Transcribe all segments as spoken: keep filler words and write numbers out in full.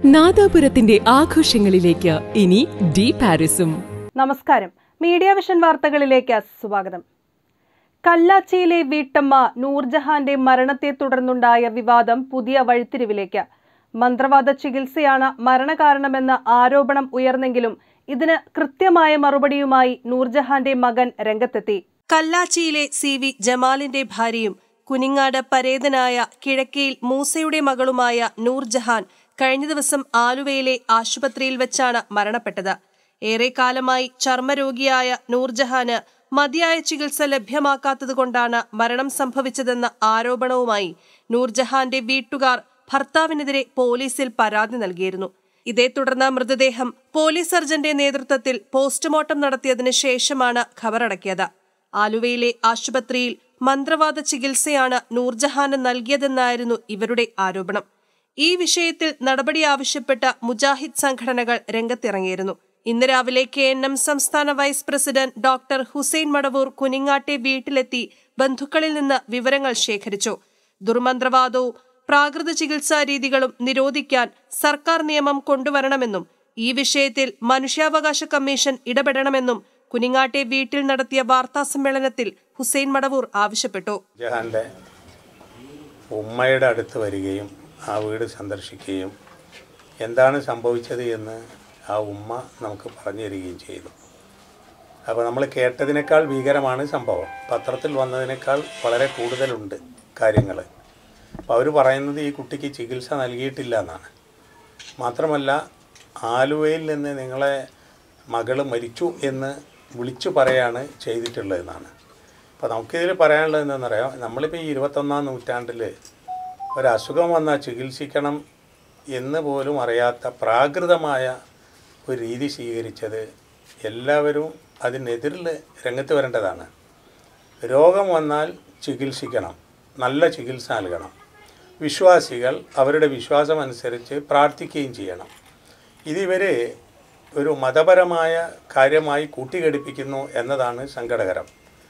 നാദാപുരത്തിന്റെ ആഘോഷങ്ങളിലേക്ക് ഇനി ഡി പാരിസും. നമസ്കാരം, മീഡിയ വിഷൻ വാർത്തകളിലേക്ക് സ്വാഗതം. കല്ലാച്ചിയിലെ വീട്ടമ്മ നൂർജഹാന്റെ മരണത്തെ തുടർന്നുണ്ടായ വിവാദം പുതിയ വഴിത്തിരിവിലേക്ക്. മന്ത്രവാദ ചികിത്സയാണ് മരണകാരണമെന്ന ആരോപണം ഉയർന്നെങ്കിലും ഇതിന് കൃത്യമായ മറുപടിയുമായി നൂർജഹാന്റെ മകൻ രംഗത്തെത്തി. കല്ലാച്ചിയിലെ സി വി ജമാലിന്റെ ഭാര്യയും കുനിങ്ങാട് പരേതനായ കിഴക്കയിൽ മൂസയുടെ മകളുമായ നൂർജഹാൻ കഴിഞ്ഞ ദിവസം ആലുവയിലെ ആശുപത്രിയിൽ വെച്ചാണ് മരണപ്പെട്ടത്. ഏറെക്കാലമായി ചർമ്മരോഗിയായ നൂർജഹാന് മതിയായ ചികിത്സ ലഭ്യമാക്കാത്തതുകൊണ്ടാണ് മരണം സംഭവിച്ചതെന്ന ആരോപണവുമായി നൂർജഹാന്റെ വീട്ടുകാർ ഭർത്താവിനെതിരെ പോലീസിൽ പരാതി നൽകിയിരുന്നു. ഇതേ തുടർന്ന് മൃതദേഹം പോലീസ് സർജന്റെ നേതൃത്വത്തിൽ പോസ്റ്റ്മോർട്ടം നടത്തിയതിനു ശേഷമാണ് ഖബറടക്കിയത്. ആലുവയിലെ ആശുപത്രിയിൽ മന്ത്രവാദ ചികിത്സയാണ് നൂർജഹാന് നൽകിയതെന്നായിരുന്നു ഇവരുടെ ആരോപണം. ഈ വിഷയത്തിൽ നടപടി ആവശ്യപ്പെട്ട മുജാഹിദ് സംഘടനകൾ രംഗത്തിറങ്ങിയിരുന്നു. ഇന്ന് രാവിലെ കെ എൻ എം സംസ്ഥാന vice president doctor Hussain Madavoor കുനിങ്ങാട്ടെ വീട്ടിലെത്തി ബന്ധുക്കളിൽ നിന്ന് വിവരങ്ങൾ ശേഖരിച്ചു. ദുർമന്ത്രവാദവും പ്രാകൃത ചികിത്സാ രീതികളും നിരോധിക്കാൻ സർക്കാർ നിയമം കൊണ്ടുവരണമെന്നും ഈ വിഷയത്തിൽ മനുഷ്യാവകാശ കമ്മീഷൻ ഇടപെടണമെന്നും കുനിങ്ങാട്ടെ വീട്ടിൽ നടത്തിയ വാർത്താ സമ്മേളനത്തിൽ ഹുസൈൻ മടവൂർ ആവശ്യപ്പെട്ടു. ജഹാന്റെ ഉമ്മയുടെ അടുത്ത് വരികയും ആ വീട് സന്ദർശിക്കുകയും എന്താണ് സംഭവിച്ചത് എന്ന് ആ ഉമ്മ നമുക്ക് പറഞ്ഞു തരികയും ചെയ്തു. അപ്പോൾ നമ്മൾ കേട്ടതിനേക്കാൾ ഭീകരമാണ് സംഭവം. പത്രത്തിൽ വന്നതിനേക്കാൾ വളരെ കൂടുതലുണ്ട് കാര്യങ്ങൾ. അപ്പോൾ അവർ പറയുന്നത് ഈ കുട്ടിക്ക് ചികിത്സ നൽകിയിട്ടില്ല എന്നാണ്. മാത്രമല്ല, ആലുവയിൽ നിന്ന് നിങ്ങളെ മകൾ മരിച്ചു എന്ന് വിളിച്ചു പറയാണ് ചെയ്തിട്ടുള്ളതെന്നാണ്. അപ്പോൾ നമുക്കിതിൽ പറയാനുള്ളത് എന്താണെന്നറിയാം, നമ്മളിപ്പോൾ ഈ ഇരുപത്തൊന്നാം നൂറ്റാണ്ടിൽ ഒരസുഖം വന്നാൽ ചികിത്സിക്കണം എന്ന് പോലും അറിയാത്ത പ്രാകൃതമായ ഒരു രീതി സ്വീകരിച്ചത് എല്ലാവരും അതിനെതിരിൽ രംഗത്ത് വരേണ്ടതാണ്. രോഗം വന്നാൽ ചികിത്സിക്കണം, നല്ല ചികിത്സ നൽകണം. വിശ്വാസികൾ അവരുടെ വിശ്വാസമനുസരിച്ച് പ്രാർത്ഥിക്കുകയും ചെയ്യണം. ഇതിവർ ഒരു മതപരമായ കാര്യമായി കൂട്ടിഘടിപ്പിക്കുന്നു എന്നതാണ് സങ്കടകരം.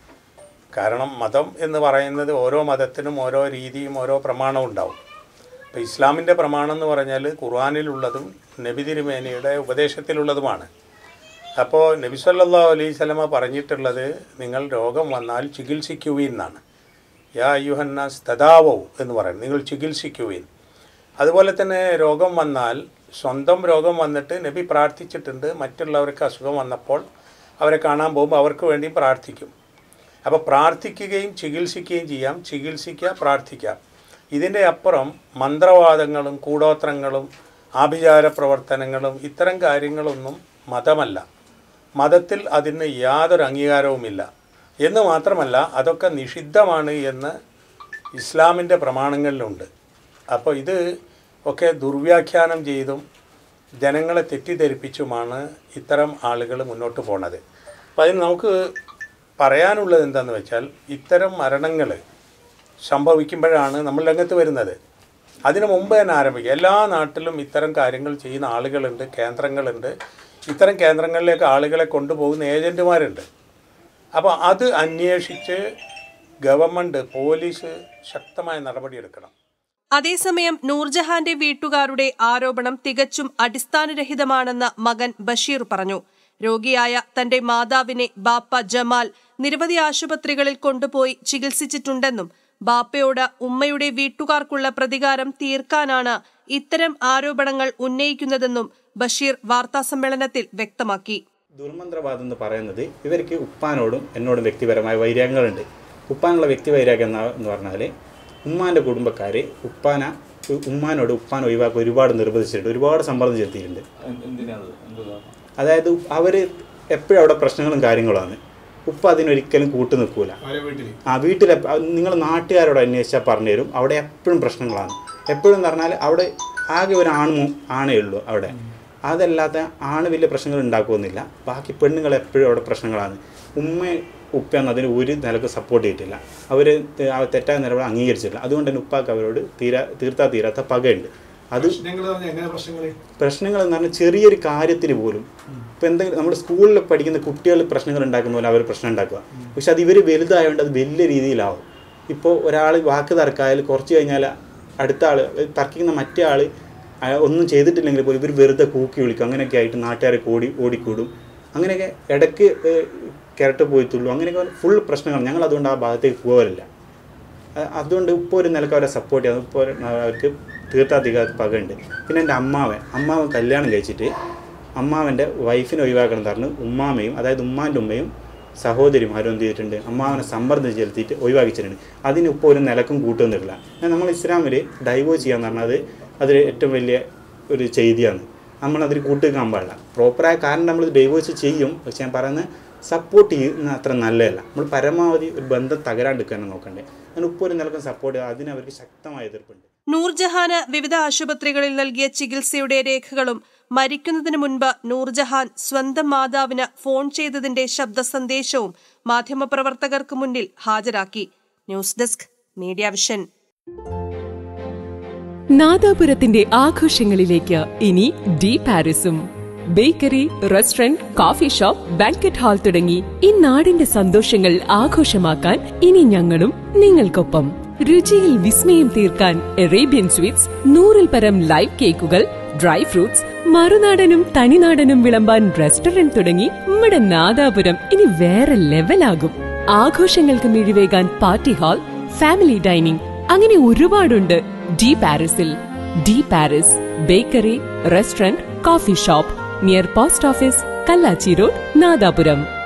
കാരണം മതം എന്ന് പറയുന്നത് ഓരോ മതത്തിനും ഓരോ രീതിയും ഓരോ പ്രമാണവും ഉണ്ടാവും. ഇപ്പോൾ ഇസ്ലാമിൻ്റെ പ്രമാണം എന്ന് പറഞ്ഞാൽ ഖുർആനിലുള്ളതും നബി തിരുമേനിയുടെ ഉപദേശത്തിലുള്ളതുമാണ്. അപ്പോൾ നബി സല്ലല്ലാഹു അലൈഹി വസല്ലമ പറഞ്ഞിട്ടുള്ളത് നിങ്ങൾ രോഗം വന്നാൽ ചികിത്സിക്കുവിൻ എന്നാണ്. യാ അയ്യുഹന്നാസ് തദാവൗ എന്ന് പറയുന്നത്, നിങ്ങൾ ചികിത്സിക്കുവിൻ. അതുപോലെ തന്നെ രോഗം വന്നാൽ സ്വന്തം രോഗം വന്നിട്ട് നബി പ്രാർത്ഥിച്ചിട്ടുണ്ട്. മറ്റുള്ളവർക്ക് അസുഖം വന്നപ്പോൾ അവരെ കാണാൻ പോകുമ്പോൾ അവർക്ക് വേണ്ടി പ്രാർത്ഥിക്കും. അപ്പോൾ പ്രാർത്ഥിക്കുകയും ചികിത്സിക്കുകയും ചെയ്യാം. ചികിത്സിക്കുക, പ്രാർത്ഥിക്കാം. ഇതിൻ്റെ അപ്പുറം മന്ത്രവാദങ്ങളും കൂടോത്രങ്ങളും ആഭിചാര പ്രവർത്തനങ്ങളും ഇത്തരം കാര്യങ്ങളൊന്നും മതമല്ല. മതത്തിൽ അതിന് യാതൊരു അംഗീകാരവുമില്ല. എന്ന് മാത്രമല്ല, അതൊക്കെ നിഷിദ്ധമാണ് എന്ന് ഇസ്ലാമിൻ്റെ പ്രമാണങ്ങളിലുണ്ട്. അപ്പോൾ ഇത് ഒക്കെ ദുർവ്യാഖ്യാനം ചെയ്തും ജനങ്ങളെ തെറ്റിദ്ധരിപ്പിച്ചുമാണ് ഇത്തരം ആളുകൾ മുന്നോട്ട് പോണത്. അപ്പോൾ അതിന് നമുക്ക് പറയാനുള്ളത് എന്താണെന്ന് വെച്ചാൽ, ഇത്തരം മരണങ്ങൾ സംഭവിക്കുമ്പോഴാണ് നമ്മൾ രംഗത്ത് വരുന്നത്. അതിനു മുമ്പ് തന്നെ ആരംഭിക്കുക. എല്ലാ നാട്ടിലും ഇത്തരം കാര്യങ്ങൾ ചെയ്യുന്ന ആളുകളുണ്ട്, കേന്ദ്രങ്ങളുണ്ട്. ഇത്തരം കേന്ദ്രങ്ങളിലേക്ക് ആളുകളെ കൊണ്ടുപോകുന്ന ഏജൻറ്റുമാരുണ്ട്. അപ്പോൾ അത് അന്വേഷിച്ച് ഗവൺമെൻറ്, പോലീസ് ശക്തമായ നടപടിയെടുക്കണം. അതേസമയം നൂർജഹാന്റെ വീട്ടുകാരുടെ ആരോപണം തികച്ചും അടിസ്ഥാനരഹിതമാണെന്ന് മകൻ ബഷീർ പറഞ്ഞു. രോഗിയായ തന്റെ മാതാവിനെ ബാപ്പ ജമാൽ നിരവധി ആശുപത്രികളിൽ കൊണ്ടുപോയി ചികിത്സിച്ചിട്ടുണ്ടെന്നും ബാപ്പയോട് ഉമ്മയുടെ വീട്ടുകാർക്കുള്ള പ്രതികാരം തീർക്കാനാണ് ഇത്തരം ആരോപണങ്ങൾ ഉന്നയിക്കുന്നതെന്നും ബഷീർ വാർത്താസമ്മേളനത്തിൽ വ്യക്തമാക്കി. ദുർമന്ത്രവാദം എന്ന് പറയുന്നത് ഇവർക്ക് ഉപ്പാനോടും എന്നോടും വ്യക്തിപരമായ വൈരാഗ്യങ്ങളുണ്ട്. ഉപ്പാനുള്ള വ്യക്തി വൈരാഗ്യം എന്ന് പറഞ്ഞാൽ ഉമ്മാൻ്റെ കുടുംബക്കാർ ഉപ്പാന ഉമ്മാനോട് ഉപ്പാൻ ഒഴിവാക്കി ഒരുപാട് നിർബന്ധിച്ചിട്ടുണ്ട്, ഒരുപാട് സമ്മർദ്ദം ചെലുത്തിയിട്ടുണ്ട്. അതായത് അവർ എപ്പോഴും അവിടെ പ്രശ്നങ്ങളും കാര്യങ്ങളുമാണ്. ഉപ്പ അതിനൊരിക്കലും കൂട്ടു നിൽക്കൂല. ആ വീട്ടിൽ നിങ്ങൾ നാട്ടുകാരോട് അന്വേഷിച്ചാൽ പറഞ്ഞു തരും, അവിടെ എപ്പോഴും പ്രശ്നങ്ങളാണ്. എപ്പോഴും എന്ന് പറഞ്ഞാൽ അവിടെ ആകെ ഒരു ആണും ആണേ ഉള്ളൂ അവിടെ. അതല്ലാത്ത ആണ് വലിയ പ്രശ്നങ്ങൾ ഉണ്ടാക്കുന്നില്ല. ബാക്കി പെണ്ണുങ്ങൾ എപ്പോഴും അവിടെ പ്രശ്നങ്ങളാണ്. ഉമ്മ ഉപ്പയൊന്നും അതിന് ഒരു നിലക്ക് സപ്പോർട്ട് ചെയ്തിട്ടില്ല. അവർ തെറ്റായ നിലപാട് അംഗീകരിച്ചിട്ടില്ല. അതുകൊണ്ട് തന്നെ ഉപ്പാക്ക് അവരോട് തീരാ തീർത്താ തീരാത്ത പകയുണ്ട്. അത് പ്രശ്നങ്ങൾ എന്ന് പറഞ്ഞാൽ ചെറിയൊരു കാര്യത്തിൽ പോലും ഇപ്പം എന്തെങ്കിലും നമ്മുടെ സ്കൂളിൽ പഠിക്കുന്ന കുട്ടികൾ പ്രശ്നങ്ങൾ ഉണ്ടാക്കുന്ന പോലെ അവർ പ്രശ്നം ഉണ്ടാക്കുക. പക്ഷെ അത് ഇവർ വലുതായതുകൊണ്ട് അത് വലിയ രീതിയിലാവും. ഇപ്പോൾ ഒരാൾ വാക്ക് തർക്കായാൽ കുറച്ച് കഴിഞ്ഞാൽ അടുത്ത ആൾ തർക്കിക്കുന്ന മറ്റേ ആൾ ഒന്നും ചെയ്തിട്ടില്ലെങ്കിൽ പോലും ഇവർ വെറുതെ കൂക്കി വിളിക്കും. അങ്ങനെയൊക്കെ ആയിട്ട് നാട്ടുകാരെ ഓടി ഓടിക്കൂടും. അങ്ങനെയൊക്കെ ഇടയ്ക്ക് കിരട്ട് പോയിട്ടുള്ളൂ. അങ്ങനെയൊക്കെ ഫുൾ പ്രശ്നങ്ങൾ. ഞങ്ങൾ അതുകൊണ്ട് ആ ഭാഗത്തേക്ക് പോകാറില്ല. അതുകൊണ്ട് ഇപ്പോൾ ഒരു നിലക്ക് അവരെ സപ്പോർട്ട് ചെയ്യാം. ഇപ്പോൾ അവർക്ക് തീർത്താധികം പകയുണ്ട്. പിന്നെ എൻ്റെ അമ്മാവൻ അമ്മാവൻ കല്യാണം കഴിച്ചിട്ട് അമ്മാവൻ്റെ വൈഫിനെ ഒഴിവാക്കണം എന്ന് പറഞ്ഞ് ഉമ്മാമയും, അതായത് ഉമ്മാൻ്റെ ഉമ്മയും സഹോദരിമാരും എന്ത് ചെയ്തിട്ടുണ്ട്, അമ്മാവനെ സമ്മർദ്ദം ചെലുത്തിയിട്ട് ഒഴിവാക്കിച്ചിട്ടുണ്ട്. അതിന് ഇപ്പോൾ ഒരു നിലക്കും കൂട്ടുന്നില്ല. നമ്മൾ ഇസ്ലാമിൽ ഡൈവോഴ്സ് ചെയ്യാന്ന് പറഞ്ഞാൽ അത് അതൊരു ഏറ്റവും വലിയ ഒരു ചെയ്തിയാണ്. നമ്മളതിൽ കൂട്ടുനിൽക്കാൻ പാടില്ല. പ്രോപ്പറായ കാരണം നമ്മൾ ഡൈവോഴ്സ് ചെയ്യും. പക്ഷെ ഞാൻ പറയുന്നത് സപ്പോർട്ട് ചെയ്യുന്ന അത്ര നല്ലതല്ല. നമ്മൾ പരമാവധി ഒരു ബന്ധം തകരാണ്ടിരിക്കാനാണ് നോക്കണ്ടേ. അങ്ങനെ ഇപ്പോൾ ഒരു നിലക്കും സപ്പോർട്ട് ചെയ്യുക, അതിന് അവർക്ക് ശക്തമായ എതിർപ്പുണ്ട്. നൂർജഹാന് വിവിധ ആശുപത്രികളിൽ നൽകിയ ചികിത്സയുടെ രേഖകളും മരിക്കുന്നതിന് മുൻപ് നൂർജഹാൻ സ്വന്തം മാതാവിന് ഫോൺ ചെയ്തതിന്റെ ശബ്ദ സന്ദേശവും മാധ്യമപ്രവർത്തകർക്ക് മുന്നിൽ ഹാജരാക്കി. News desk media vision. നാദാപുരത്തിന്റെ ആഘോഷങ്ങളിലേക്ക് ഇനി ഡി പാരിസും. Bakery, restaurant, coffee shop, banquet hall തുടങ്ങി ഈ നാടിന്റെ സന്തോഷങ്ങൾ ആഘോഷമാക്കാൻ ഇനി ഞങ്ങളും നിങ്ങൾക്കൊപ്പം. രുചിയിൽ വിസ്മയം തീർക്കാൻ അറേബ്യൻ സ്വീറ്റ്സ്, നൂറിൽ പരം ലൈവ് കേക്കുകൾ, ഡ്രൈ ഫ്രൂട്ട്സ്, മറുനാടനും തനിനാടനും വിളമ്പാൻ റെസ്റ്റോറന്റ് തുടങ്ങി നമ്മുടെ നാദാപുരം ഇനി വേറെ ലെവലാകും. ആഘോഷങ്ങൾക്ക് മിഴിവേകാൻ പാർട്ടി ഹാൾ, ഫാമിലി ഡൈനിങ്, അങ്ങനെ ഒരുപാടുണ്ട് ഡി പാരിസിൽ. D Paris bakery, restaurant, coffee shop near post office, Kallachi road, Nadapuram.